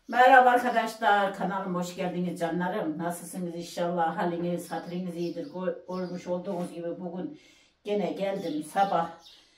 Merhaba arkadaşlar, kanalıma hoş geldiniz canlarım. Nasılsınız inşallah, haliniz, hatırınız iyidir. Görmüş olduğunuz gibi bugün gene geldim sabah.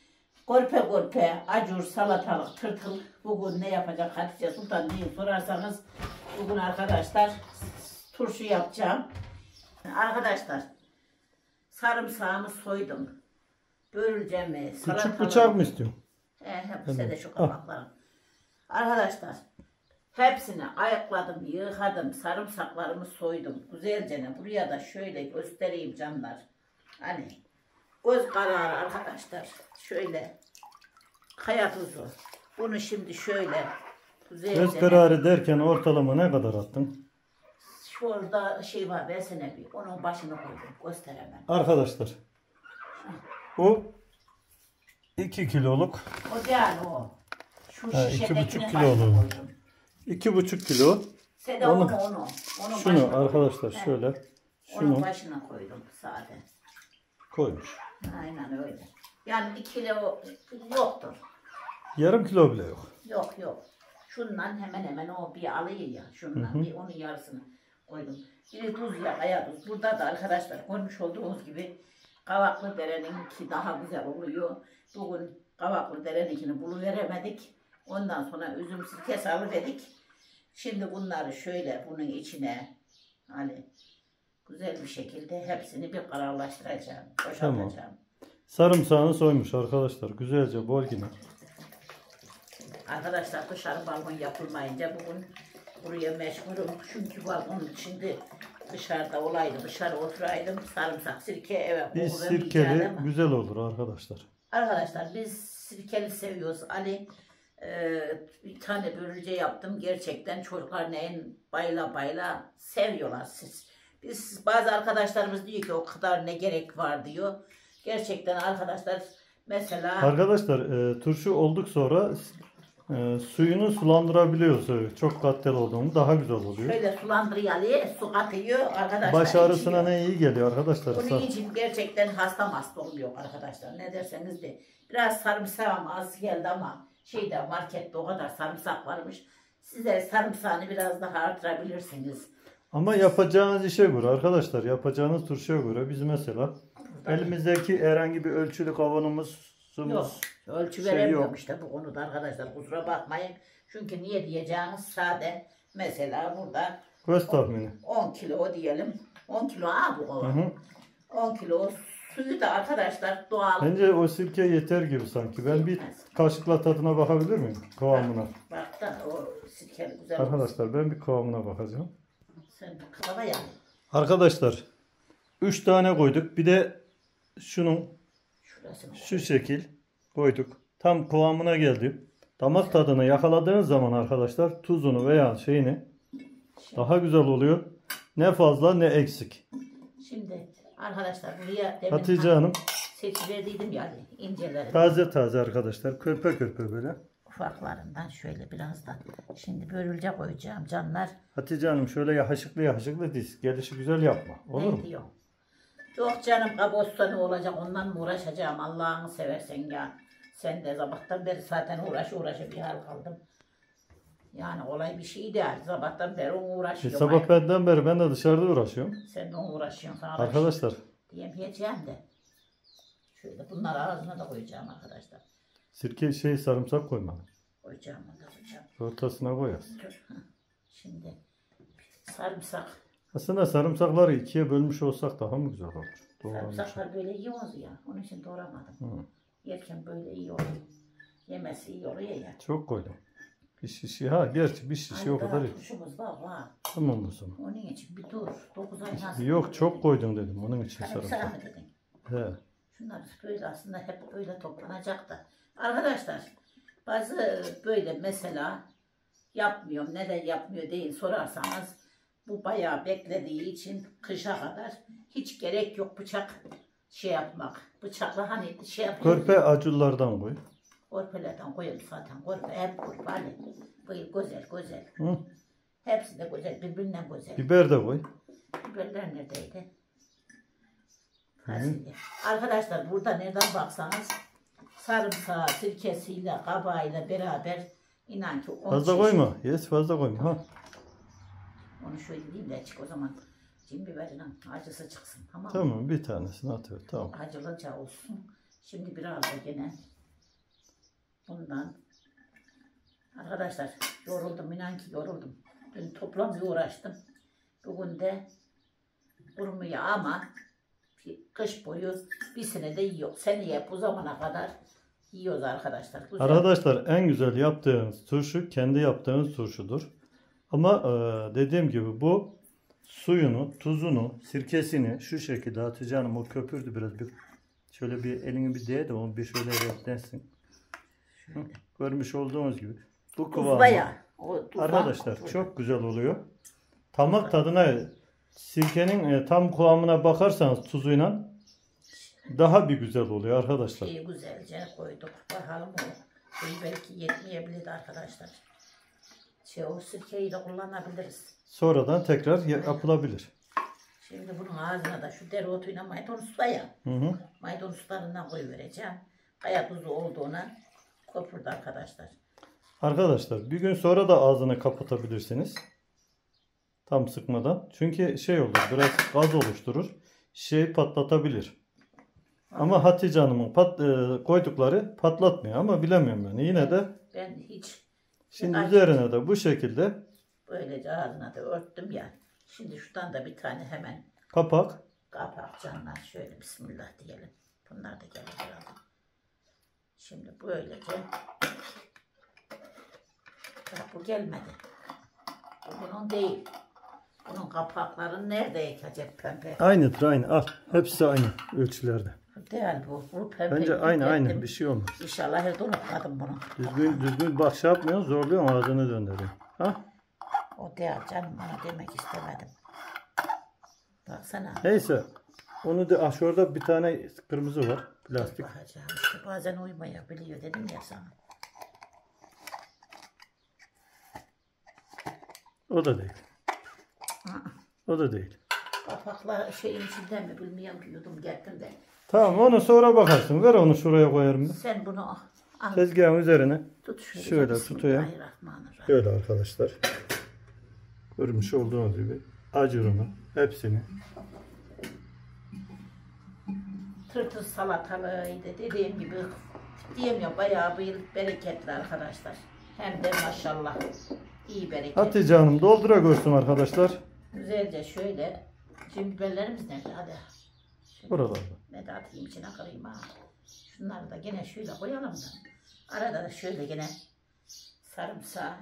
Gorpe acur, salatalık, tırtıl. Bugün ne yapacak Hatice Sultan diye sorarsanız bugün arkadaşlar turşu yapacağım. Arkadaşlar sarımsağımı soydum. Börülcemi, Küçük bıçak mı istiyorsun? Hepsi de şu kabaklarım. Arkadaşlar hepsini ayıkladım, yıkadım, sarımsaklarımı soydum. Güzelce buraya da şöyle göstereyim canlar. Hani göz kararı arkadaşlar. Şöyle kaya tuzu. Bunu şimdi şöyle güzelce. Göz kararı derken ortalama ne kadar attın? Şurada şey var, versene bir. Onun başını koydum. Gösteremem. Arkadaşlar bu 2 kiloluk. O değil o. Şu şişedekine 2,5 kilo başını olur. koydum. 2,5 kilo. Sen de Onu- onu. Onun Şunu başına arkadaşlar koydum. şöyle. Onun Şunu başına koydum sade. koymuş. Aynen öyle. Yani 2 kilo yoktur. Yarım kilo bile yok. Yok. Şundan hemen o bir alıyor ya. Şundan bir onun yarısını koydum. Biri tuz ya, kaya tuz. Burada da arkadaşlar görmüş olduğunuz gibi Kavaklı Dere'ninki daha güzel oluyor. Bugün Kavaklı Dere'ninkini buluveremedik. Ondan sonra üzüm sirkesi alıverdik. Şimdi bunları şöyle bunun içine hani güzel bir şekilde hepsini bir kararlaştıracağım. Boşaltacağım. Tamam. Sarımsağını soymuş arkadaşlar. Güzelce bol yine. Arkadaşlar dışarı balkon yapılmayınca bugün buraya meşgurum. Çünkü balkonun şimdi dışarıda olaydı. Dışarı oturaydım. Sarımsak, sirke eve Bir koku sirkeli vermeyeceğim ama. güzel olur arkadaşlar. Arkadaşlar biz sirkeli seviyoruz. Ali bir tane börülce yaptım. Gerçekten çocuklar neyin bayla seviyorlar siz. Biz bazı arkadaşlarımız diyor ki o kadar ne gerek var diyor. Gerçekten arkadaşlar mesela Arkadaşlar turşu olduk sonra suyunu sulandırabiliyoruz. Çok katlı olduğunu daha güzel oluyor. şöyle sulandırıyor Ali, su katıyor arkadaşlar. Baş ağrısına içiyor. ne iyi geliyor arkadaşlar. Bunun için gerçekten hasta oluyor arkadaşlar. Ne derseniz de. Biraz sarımsağım az geldi ama şeyde markette o kadar sarımsak varmış. Size sarımsağını biraz daha artırabilirsiniz. Ama yapacağınız işe göre arkadaşlar, yapacağınız turşuya göre biz mesela elimizdeki herhangi bir ölçülü kavanoz Yok. Ölçü şey veremiyorum yok. işte bu konuda arkadaşlar. Kusura bakmayın. Çünkü niye diyeceğiniz sade. Mesela burada Göz tahmini. 10 kilo diyelim. 10 kilo bu kova. Hı hı. 10 kilo suyu da arkadaşlar doğal. Bence o sirke yeter gibi sanki. Ben bir Yetmez. kaşıkla tadına bakabilir miyim? Kıvamına. Bak da o sirkeli güzel olsun. Arkadaşlar ben bir kıvamına bakacağım. Sen kaba ya. Arkadaşlar 3 tane koyduk. Bir de şunun Şurasını şu şekil koyduk. Tam kıvamına geldi. Damak tadını yakaladığınız zaman arkadaşlar tuzunu veya şeyini daha güzel oluyor. Ne fazla ne eksik. Şimdi arkadaşlar buraya demin Hatice Hanım seçiverdiydim yani inceleri. taze arkadaşlar. Körpe böyle. Ufaklarından şöyle biraz da. Şimdi börülce koyacağım canlar. Hatice Hanım şöyle yahışıklı diz. Gelişi güzel yapma. Olur mu? Ne diyor? Yok canım kabosta ne olacak ondan mı uğraşacağım Allah'ını seversen ya. Sen de sabahtan beri zaten uğraşa bir hal kaldım. Yani olay bir şey değil. Sabahtan beri uğraşıyorum. Sabah benden beri ben de dışarıda uğraşıyorum. Sen de uğraşıyorsun. Sana Arkadaşlar diyemeyeceğim de. Şöyle bunları ağzına da koyacağım arkadaşlar. sirke sarımsak koyma. Koyacağım onu da koyacağım. Ortasına koyarsın. Dur. Şimdi sarımsak. Aslında sarımsakları ikiye bölmüş olsak daha mı güzel olur? Doğranmış. Sarımsaklar böyle yiyoruz ya. Onun için doğramadım. Hı. Yerken böyle iyi oluyor. Yemesi iyi oluyor ya. Çok koydum. Bir şişi gerçi bir şişi o kadar iyi. Turşumuz var. Tamam o zaman. Onun için bir dur. 9 ay nasıl? Yok çok koydum dedim onun için Sarımsak sarımsak. mı dedin? He. Şunlar böyle aslında hep böyle toplanacak da. Arkadaşlar bazı böyle mesela yapmıyorum. Neden yapmıyor değil sorarsanız bu bayağı beklediği için kışa kadar hiç gerek yok bıçak yapmak. Bıçakla hani yapıyoruz. Körpe acıllardan koy. Korpelerden koyuyorum zaten. Korpe hep korpe hani. Böyle güzel. Hı. Hepsi de güzel. Birbirinden güzel. Biber de koy. Biberler neredeydi? Fasulye. Arkadaşlar burada nereden baksanız sarımsağı, sirkesiyle, kabağıyla beraber İnan ki 10 Fazla çeşit. koyma. Yes, fazla koyma. Ha. Onu şöyle diyeyim de çık o zaman. Cin biberinin acısı çıksın. Tamam mı? Tamam, bir tanesini atıver. Tamam. Acılıca olsun. Şimdi biraz da gene bundan. Arkadaşlar yoruldum. İnan ki yoruldum. Dün toplam bir uğraştım. Bugün de durmuyor ama kış boyu bir senede yiyor. Seneye bu zamana kadar yiyoruz arkadaşlar. Güzel. Arkadaşlar en güzel yaptığınız turşu kendi yaptığınız turşudur. Ama dediğim gibi bu suyunu, tuzunu, sirkesini şu şekilde Hatice Hanım o köpürdü biraz bir şöyle bir elini bir değ de onu bir şöyle renklensin. Görmüş olduğunuz gibi bu kıvamı. Bayağı. O tuzdan Arkadaşlar tuzlu. çok güzel oluyor. Damak tadına sirkenin tam kıvamına bakarsanız tuzuyla daha bir güzel oluyor arkadaşlar. Şeyi güzelce koyduk. Bakalım o. Şey belki yetmeyebilir arkadaşlar. O sirkeyi de kullanabiliriz. Sonradan tekrar yapılabilir. Şimdi bunun ağzına da şu dereotuyla maydanoz da ya. Hı hı. Maydanozlarından koyuvereceğim. Kaya tuzu olduğuna kopurdu arkadaşlar. Arkadaşlar bir gün sonra da ağzını kapatabilirsiniz. Tam sıkmadan. Çünkü şey olur biraz gaz oluşturur. Şişeyi patlatabilir. Ama Hatice Hanım'ın koydukları patlatmıyor ama bilemiyorum ben. Yine de Ben hiç şimdi üzerine de bu şekilde böylece ağzına da örttüm ya. Şimdi şuradan da bir tane hemen kapak. kapak canlar. Şöyle bismillah diyelim. Bunlar da gelir herhalde. Şimdi böylece bu gelmedi. Bu bunun değil. Bunun kapakları nerede acaba pembe? Aynıdır aynı. Al. Hepsi aynı ölçülerde. Değil bu. Bu pembe. Bence aynı yüklettim. bir şey olmaz. İnşallah evde unutmadım bunu. Düzgün bak şey yapmıyorsun zorluyorsun ağzını döndürüyorsun. Ha? O değil canım onu demek istemedim. Baksana. Neyse. Onu da şurada bir tane kırmızı var. Plastik. Bakacağım işte bazen uymayabiliyor dedim ya sana. O da değil. Aa, O da değil. kapaklar şeyin içinde mi bilmiyorum ki yudum geldim de. Tamam onu sonra bakarsın. Ver onu şuraya koyarım ben. Sen bunu al. Tezgahın üzerine. Tut şöyle. Şöyle tutayım. Bismillahirrahmanirrahim. Şöyle arkadaşlar. Görmüş olduğunuz gibi acurunu hepsini. Tırtıl salatalığıydı dediğim gibi. Diyemiyorum bayağı bir bereketli arkadaşlar. Hem de maşallah iyi bereket. Hatice Hanım doldura görsün arkadaşlar. Güzelce şöyle. Şimdi biberlerimiz nerede? Hadi. Buralarda. Ne de atayım içine kırayım ha. Şunları da gene şöyle koyalım da. Arada da şöyle gene sarımsağı.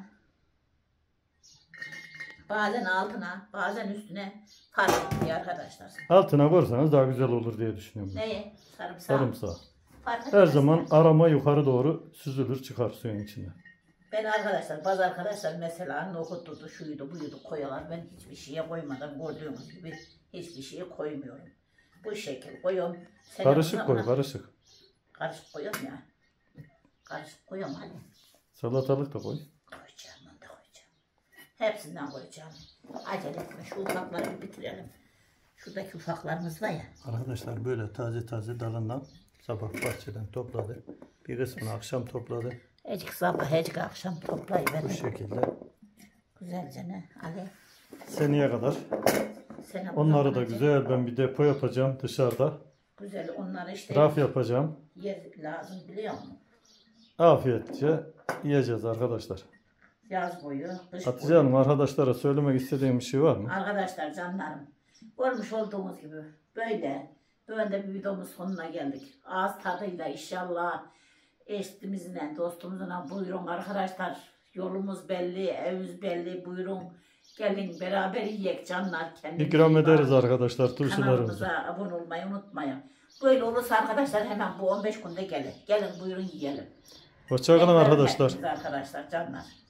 Bazen altına, bazen üstüne fark etmiyor arkadaşlar. Altına koyarsanız daha güzel olur diye düşünüyorum. Neye? Sarımsağı. Sarımsağı. Fark Her etmez. zaman arama yukarı doğru süzülür çıkar suyun içinde. Ben arkadaşlar, bazı arkadaşlar mesela nohutudu, şuydu, buydu koyuyorlar. Ben hiçbir şeye koymadan gördüğünüz gibi hiçbir şeye koymuyorum. Bu şekil koyuyorum. Sen Karışık ona- koy karışık. Karışık koyuyorum ya. Karışık koyuyorum hani. Salatalık da koy. Koyacağım, onu da koyacağım. Hepsinden koyacağım. Acele etme, şu ufakları bir bitirelim. Şuradaki ufaklarımız var ya. Arkadaşlar böyle taze taze dalından sabah bahçeden topladı. Bir kısmını akşam topladı. Ecik sabah, ecik akşam Bu toplayıverin. şekilde. Güzelce ne? Ali. Seneye kadar. Sene Onları da bulamadan güzel ben bir depo yapacağım dışarıda. güzel, onları işte Raf yapacağım. yer lazım biliyor musun? Afiyetçe yiyeceğiz arkadaşlar. Yaz boyu, kış Hatice boyu. Hanım arkadaşlara söylemek istediğim bir şey var mı? Arkadaşlar canlarım, görmüş olduğumuz gibi böyle bir videomuz sonuna geldik. Ağız tadıyla inşallah eşimizle, dostumuzla buyurun arkadaşlar. Yolumuz belli, evimiz belli, buyurun. Gelin beraber yiyek canlar. Kendinize İkram iyi ederiz bakın. arkadaşlar turşularımızı. Kanalımıza abone olmayı unutmayın. Böyle olursa arkadaşlar hemen bu 15 günde gelin. Gelin buyurun yiyelim. Hoşçakalın Beklerim arkadaşlar. hepinizi arkadaşlar canlar.